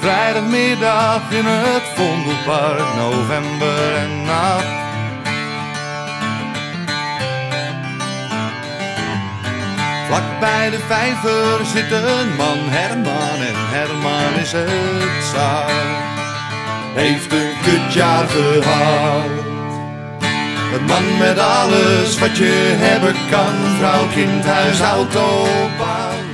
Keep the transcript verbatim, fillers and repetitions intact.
Vrijdagmiddag in het Vondelpark, november en nacht. Vlak bij de vijver zit een man, Herman, en Herman is het zat. Heeft een kutjaar gehad. Een man met alles wat je hebben kan, vrouw, kind, huis, auto, baan.